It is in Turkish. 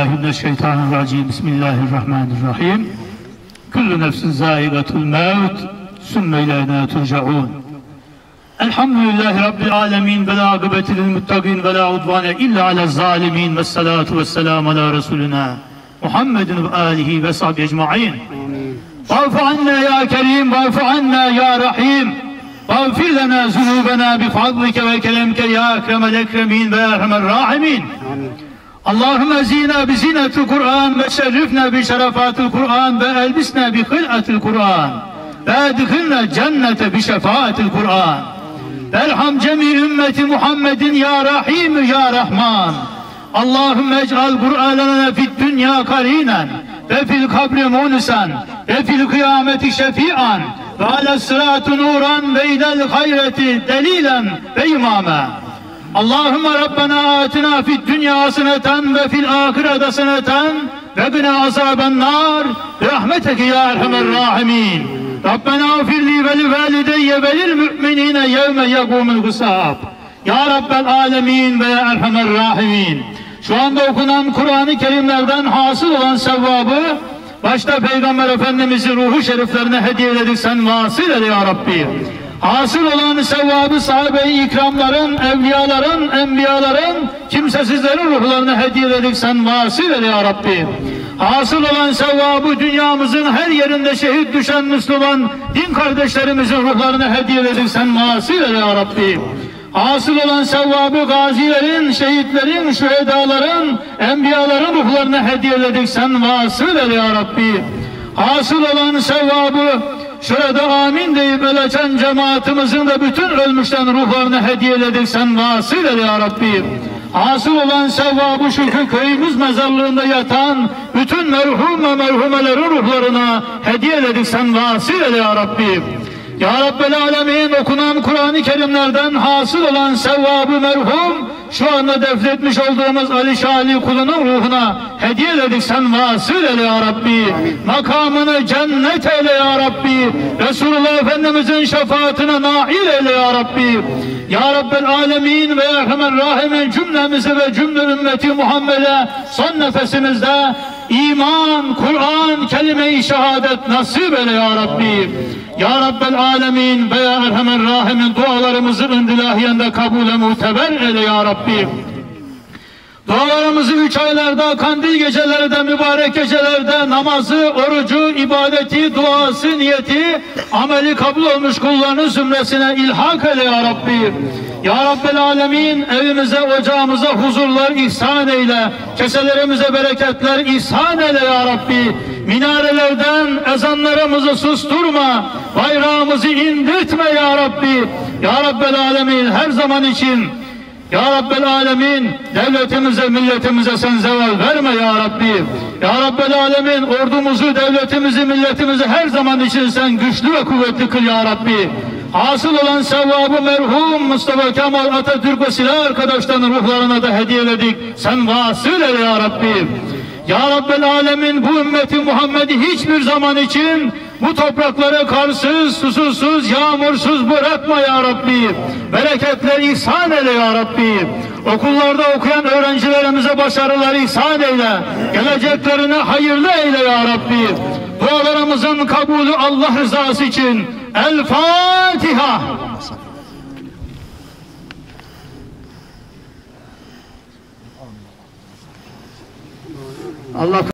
Euzubillahimineşşeytanirracim. Bismillahirrahmanirrahim. Kullu nefsin zâigatul mevt. Sümme ileyna turcaun. Elhamdülillahi Rabbil alemin. Ve la akıbeti lil muttaqin ve la udvane illa alel zalimin. Ve salatu ve selamu ala Resulina Muhammedin ve alihi ve sahbihi ecma'in. Va'fu anna ya kerim, va'fu anna ya rahim. Va'fir lana zunubena bifadlike ve keremke ya ekremel ekremin ve erhamer rahimin. Allahümme zina bi zinetil Kur'an ve şerrifna bi şerafatil Kur'an ve elbisna bi hıl'atil Kur'an ve edhilna cennete bi şefaatil Kur'an. Elham cemi ümmeti Muhammedin ya Rahim ya Rahman. Allahümme ec'al Kur'anana fid dünya karinen ve fil kabri munisen ve fil kıyameti şefi'an ve ala sıratı nuran ve ilel hayreti delilen ve imame. Allahümme Rabbena atina fid dünya haseneten ve fil ahirete haseneten ve gına azaben nar rahmeteke ya erhamer rahimin. Rabbena afirli ve li valideyye ve lil müminine yevme yegumul hısab. Ya Rabbel alemin ve ya erhamer rahimin. Şu anda okunan Kur'an-ı Kerimlerden hasıl olan sevabı başta Peygamber Efendimiz'in ruhu şeriflerine hediye ededik, sen vasıl eyle ya Rabbi. Hasıl olan sevabı sahabe-i ikramların, evliyaların, enbiyaların, kimsesizlerin ruhlarına hediye ededik, sen vasıl eyle ya Rabbi. Hasıl olan sevabı dünyamızın her yerinde şehit düşen Müslüman din kardeşlerimizin ruhlarına hediye ededik, sen vasıl eyle ya Rabbi. Hasıl olan sevabı gazilerin, şehitlerin, şühedaların, enbiyaların ruhlarına hediye ededik, sen vasıl eyle ya Rabbi. Hasıl olan sevabı şurada amin deyip el açan cemaatimizin de bütün ölmüşlerin ruhlarına hediye ededik, sen vasıl eyle ya Rabbi. Hasıl olan sevabı şu köyümüz mezarlığında yatan bütün merhum ve merhumelerin ruhlarına hediye ededik, sen vasıl eyle ya Rabbi. Ya Rabbel alemin, okunan Kur'an-ı Kerimlerden hasıl olan sevabı merhum şu anda defnetmiş olduğumuz Ali Şali kulunun ruhuna hediye ededik, sen vasıl eyle ya Rabbi. Makamını cennet eyle ya Rabbi. Resulullah Efendimizin şefaatine nail eyle ya Rabbi. Ya Rabbel alemin ve erhamer rahimin, cümlemizi ve cümle ümmeti Muhammed'e son nefesimizde iman, Kur'an, kelime-i şehadet nasip eyle ya Rabbi. Ya Rabbel alemin ve ya erhamer rahimin, dualarımızı indilahiyende kabule muteber eyle ya Rabbi. Dualarımızı 3 aylarda, kandil gecelerde, mübarek gecelerde namazı, orucu, ibadeti, duası, niyeti, ameli kabul olmuş kullarının zümresine ilhak eyle ya Rabbi. Ya Rabbel alemin, evimize, ocağımıza huzurlar ihsan eyle, keselerimize bereketler ihsan eyle ya Rabbi. Minarelerden ezanlarımızı susturma, bayrağımızı indirtme ya Rabbi. Ya Rabbel alemin, her zaman için ya Rabbel alemin, devletimize, milletimize sen zeval verme ya Rabbi. Ya Rabbel alemin, ordumuzu, devletimizi, milletimizi her zaman için sen güçlü ve kuvvetli kıl ya Rabbi. Hasıl olan sevabı merhum Mustafa Kemal Atatürk ve silah arkadaşlarının ruhlarına da hediye ededik, sen vasıl eyle ya Rabbi. Ya Rabbel alemin, bu ümmeti Muhammed'i hiçbir zaman için bu toprakları karsız, susuzsuz, yağmursuz bırakma ya Rabbi. Bereketler ihsan eyle ya Rabbi. Okullarda okuyan öğrencilerimize başarılar ihsan eyle. Geleceklerine hayırlı eyle ya Rabbi. Dualarımızın kabulü Allah rızası için. El Fatiha. Allah